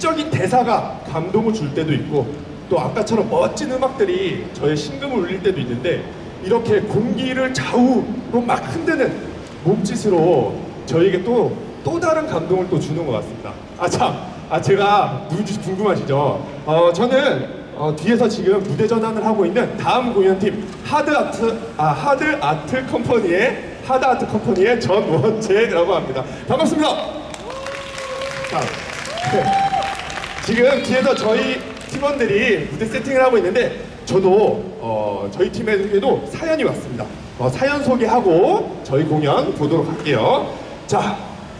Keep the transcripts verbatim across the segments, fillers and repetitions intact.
시적인 대사가 감동을 줄 때도 있고, 또 아까처럼 멋진 음악들이 저의 심금을 울릴 때도 있는데, 이렇게 공기를 좌우로 막 흔드는 몸짓으로 저에게 또, 또 다른 감동을 또 주는 것 같습니다. 아 참, 아 제가 누군지 궁금하시죠? 어, 저는 어, 뒤에서 지금 무대 전환을 하고 있는 다음 공연팀 하드아트, 아, 하드아트 컴퍼니의 하드아트 컴퍼니의 전원재라고 합니다. 반갑습니다. 자, 네. 지금 뒤에서 저희 팀원들이 무대 세팅을 하고 있는데, 저도 어, 저희 팀에도 사연이 왔습니다. 어, 사연 소개하고 저희 공연 보도록 할게요. 자,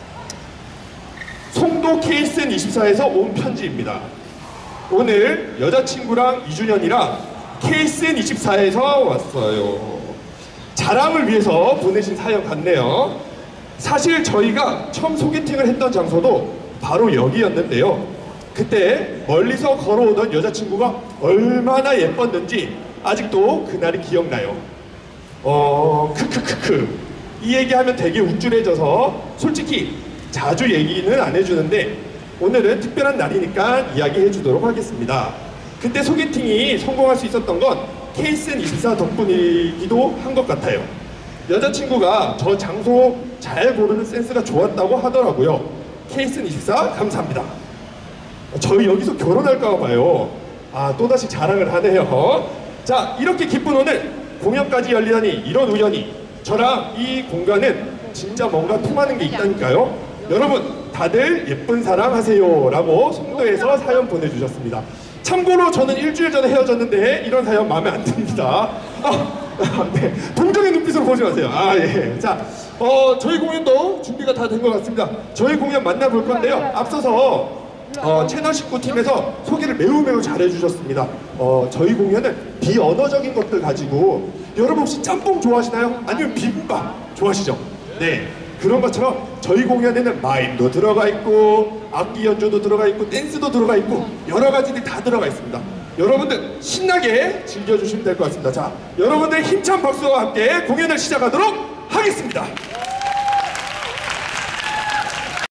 송도 케이스엔 이십사에서 온 편지입니다. 오늘 여자친구랑 이 주년이라 케이스엔 이십사에서 왔어요. 자랑을 위해서 보내신 사연 같네요. 사실 저희가 처음 소개팅을 했던 장소도 바로 여기였는데요. 그때 멀리서 걸어오던 여자친구가 얼마나 예뻤는지 아직도 그날이 기억나요. 어... 크크크크 이 얘기하면 되게 우쭐해져서 솔직히 자주 얘기는 안 해주는데, 오늘은 특별한 날이니까 이야기해 주도록 하겠습니다. 그때 소개팅이 성공할 수 있었던 건 케이스엔 이십사 덕분이기도 한 것 같아요. 여자친구가 저 장소 잘 고르는 센스가 좋았다고 하더라고요. 케이스엔 이십사 감사합니다. 저희 여기서 결혼할까 봐요. 아, 또다시 자랑을 하네요. 자, 이렇게 기쁜 오늘 공연까지 열리다니, 이런 우연이. 저랑 이 공간은 진짜 뭔가 통하는 게 있다니까요. 여러분 다들 예쁜 사랑 하세요 라고 송도에서 사연 보내주셨습니다. 참고로 저는 일주일 전에 헤어졌는데 이런 사연 마음에 안 듭니다. 아, 네. 동정의 눈빛으로 보지 마세요. 아, 예. 자, 어, 저희 공연도 준비가 다 된 것 같습니다. 저희 공연 만나볼 건데요. 앞서서 어, 채널 십구 팀에서 소개를 매우 매우 잘해주셨습니다. 어, 저희 공연은 비언어적인 것들 가지고, 여러분 혹시 짬뽕 좋아하시나요? 아니면 비빔밥 좋아하시죠? 네. 그런 것처럼 저희 공연에는 마임도 들어가 있고, 악기 연주도 들어가 있고, 댄스도 들어가 있고, 여러 가지들이 다 들어가 있습니다. 여러분들 신나게 즐겨주시면 될 것 같습니다. 자, 여러분들 힘찬 박수와 함께 공연을 시작하도록 하겠습니다.